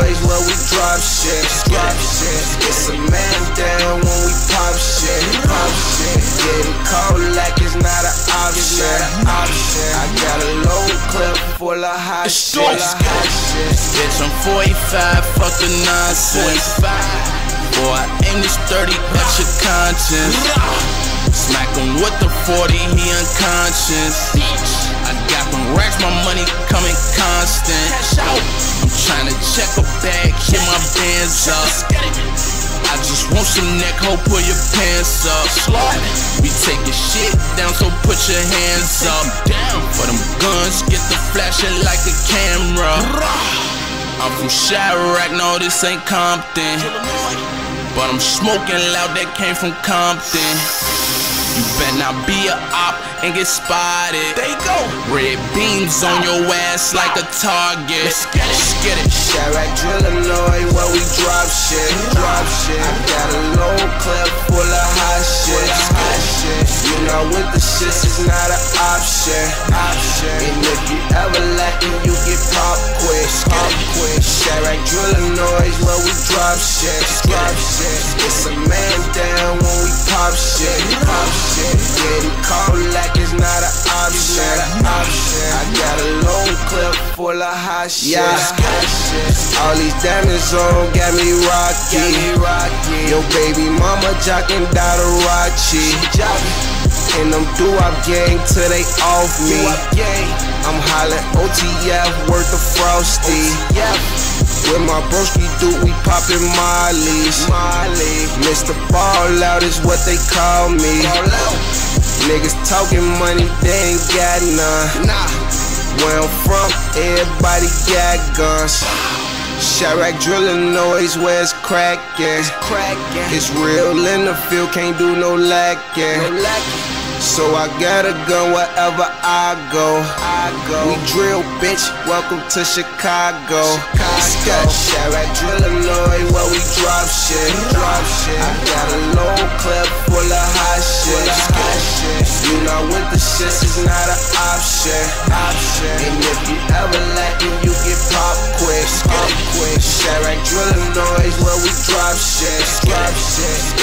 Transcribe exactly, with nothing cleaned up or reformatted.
noise where we drop shit. Drop shit. It's a man down when we pop shit. Pop shit. Getting cold like it's not an option. Option. I got a low clip full of hot shit. Hot shit. Bitch, I'm forty-five, fuck the nonsense. Boy, I aim this thirty at your conscience. Smack him with the forty, he unconscious. I got them racks, my money coming constant. I'm tryna check a bag, get my bands up. I just want some neck, ho, pull your pants up. We taking shit down, so put your hands up. For them guns, get the flashing like a camera. I'm from Chirac, no, this ain't Compton. But I'm smoking loud, that came from Compton. You better not be a op and get spotted. There you go. Red beams on your ass like a target. Let's get it, let's get it. Chirac drillin' noise where we drop shit. Drop shit. I got a low clip full of hot shit. Hot shit. You know with the shits is not an option. Option. And if you ever lacking, you get pop quick. Pop quick. Chirac drillin' noise where we drop shit. Drop shit. It's a man down when we pop shit. Pop shit. Getting cold like it's not an option. Option. I got a low clip full of hot shit. Yeah. Hot shit. All these diamonds on got me rocky. Got me rocky. Yo baby mama jockin' Dotarachi. And them doo-wop gang till they off me. I'm hollin' O T F worth of Frosty. With my broski dude, we poppin' Molly's. Molly. Mister Ball Out is what they call me. Niggas talking money, they ain't got none. Nah. Where I'm from, everybody got guns. Chirac drillin' noise where it's crackin'. It's crackin'. It's real in the field, can't do no lacking. No lacking. So I got a gun wherever I go. I go. We drill, bitch. Welcome to Chicago. Chicago. Chirac drillin' noise where we drop shit. Drop shit. I got a low clip full of hot shit. Hot shit. You know with the shits is not an option. Option. And if you ever lacking, you get pop quick. Pop quick. Chirac drillin' noise where we drop shit. Drop shit.